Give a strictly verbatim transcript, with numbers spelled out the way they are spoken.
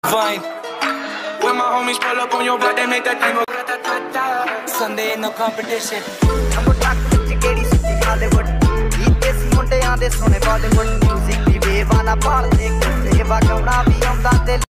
Vine. When my homies pull up on your block, they make that thing go. Sunday no competition. I'm a track with the Katie City Hollywood. Eat this Monday on this on a Bollywood music. We wave on a bar, they can save a camera, we on that.